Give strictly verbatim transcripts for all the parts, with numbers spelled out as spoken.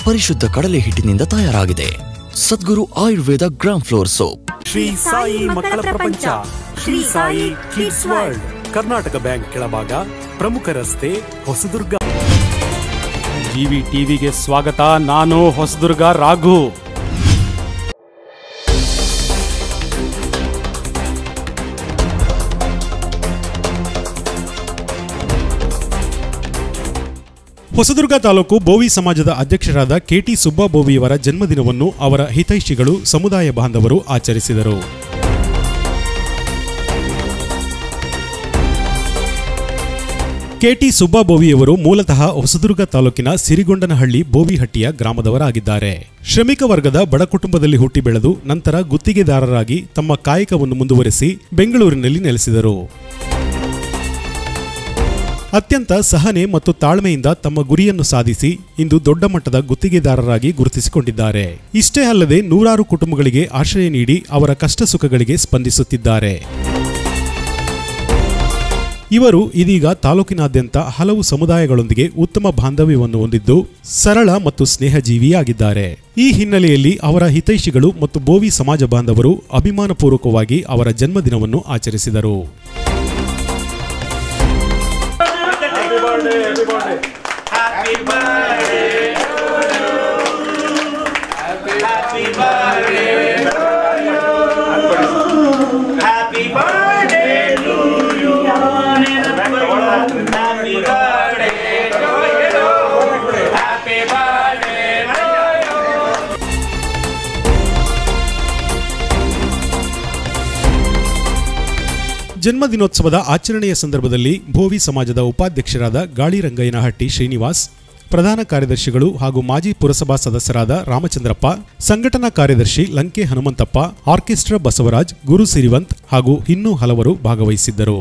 ಪರಿಶುದ್ಧ ಕಡಲೆ ಹಿಟ್ಟಿನಿಂದ ತಯಾರಾಗಿದೆ. Sadguru Ayurveda gram flour soap. Shri Sai ಮಕ್ಕಳ ಪ್ರಪಂಚ, Shri Sai kids world, Karnataka bank ಕೆಳಭಾಗ, ಪ್ರಮುಖ ರಸ್ತೆ, ಹೊಸದುರ್ಗ. ಜಿವಿ ಟಿವಿಗೆ ಸ್ವಾಗತ. ನಾನು ಹೊಸದುರ್ಗ ರಾಘು. ಹೊಸದುರ್ಗ ತಾಲೂಕು ಬೋವಿ ಸಮಾಜದ ಅಧ್ಯಕ್ಷರಾದ ಕೆಟಿ ಸುಬ್ಬಾ ಬೋವಿಯವರ ಜನ್ಮದಿನವನ್ನು ಅವರ ಹಿತೈಷಿಗಳು, ಸಮುದಾಯ ಬಾಂಧವರು ಆಚರಿಸಿದರು. ಕೆಟಿ ಸುಬ್ಬಾ ಬೋವಿಯವರು ಮೂಲತಃ ಹೊಸದುರ್ಗ ತಾಲೂಕಿನ ಸಿರಿಗೊಂಡನಹಳ್ಳಿ ಬೋವಿಹಟ್ಟಿಯ ಗ್ರಾಮದವರಾಗಿದ್ದಾರೆ. ಶ್ರಮಿಕ ವರ್ಗದ ಬಡ ಕುಟುಂಬದಲ್ಲಿ ಹುಟ್ಟಿ ಬೆಳೆದು ನಂತರ ಗುತ್ತಿಗೆದಾರರಾಗಿ ತಮ್ಮ ಕಾಯಕವನ್ನು ಮುಂದುವರೆಸಿ ಬೆಂಗಳೂರಿನಲ್ಲಿ ನೆಲೆಸಿದರು. ಅತ್ಯಂತ ಸಹನೆ ಮತ್ತು ತಾಳ್ಮೆಯಿಂದ ತಮ್ಮ ಗುರಿಯನ್ನು ಸಾಧಿಸಿ ಇಂದು ದೊಡ್ಡ ಮಟ್ಟದ ಗುತ್ತಿಗೆದಾರರಾಗಿ ಗುರುತಿಸಿಕೊಂಡಿದ್ದಾರೆ. ಇಷ್ಟೇ ಅಲ್ಲದೆ ನೂರಾರು ಕುಟುಂಬಗಳಿಗೆ ಆಶ್ರಯ ನೀಡಿ ಅವರ ಕಷ್ಟ ಸುಖಗಳಿಗೆ ಸ್ಪಂದಿಸುತ್ತಿದ್ದಾರೆ. ಇವರು ಇದೀಗ ತಾಲೂಕಿನಾದ್ಯಂತ ಹಲವು ಸಮುದಾಯಗಳೊಂದಿಗೆ ಉತ್ತಮ ಬಾಂಧವ್ಯವನ್ನು ಹೊಂದಿದ್ದು ಸರಳ ಮತ್ತು ಸ್ನೇಹಜೀವಿಯಾಗಿದ್ದಾರೆ. ಈ ಹಿನ್ನೆಲೆಯಲ್ಲಿ ಅವರ ಹಿತೈಷಿಗಳು ಮತ್ತು ಬೋವಿ ಸಮಾಜ ಬಾಂಧವರು ಅಭಿಮಾನಪೂರ್ವಕವಾಗಿ ಅವರ ಜನ್ಮದಿನವನ್ನು ಆಚರಿಸಿದರು. Happy birthday, happy birthday, happy birthday, happy birthday to you, happy birthday to you, happy birthday to you. ಜನ್ಮದಿನೋತ್ಸವದ ಆಚರಣೆಯ ಸಂದರ್ಭದಲ್ಲಿ ಬೋವಿ ಸಮಾಜದ ಉಪಾಧ್ಯಕ್ಷರಾದ ಗಾಳಿರಂಗಯ್ಯನಹಟ್ಟಿ ಶ್ರೀನಿವಾಸ್, ಪ್ರಧಾನ ಕಾರ್ಯದರ್ಶಿಗಳು ಹಾಗೂ ಮಾಜಿ ಪುರಸಭಾ ಸದಸ್ಯರಾದ ರಾಮಚಂದ್ರಪ್ಪ, ಸಂಘಟನಾ ಕಾರ್ಯದರ್ಶಿ ಲಂಕೆ ಹನುಮಂತಪ್ಪ, ಆರ್ಕೆಸ್ಟ್ರಾ ಬಸವರಾಜ್, ಗುರು ಸಿರಿವಂತ್ ಹಾಗೂ ಇನ್ನೂ ಹಲವರು ಭಾಗವಹಿಸಿದ್ದರು.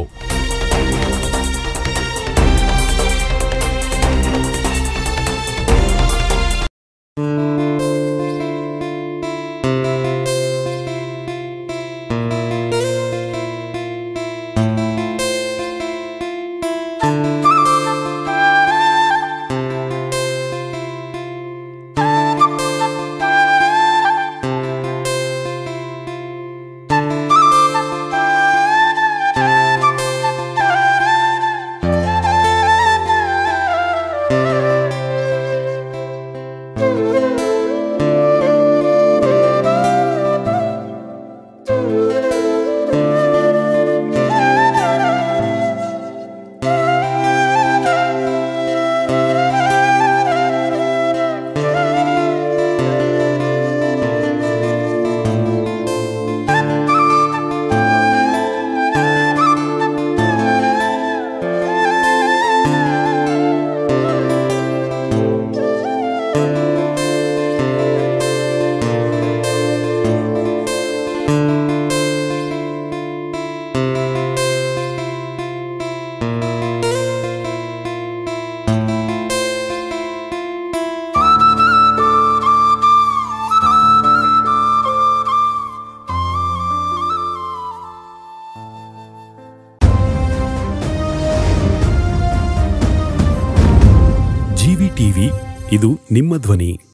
ಜಿವಿ ಟಿವಿ, ಇದು ನಿಮ್ಮ ಧ್ವನಿ.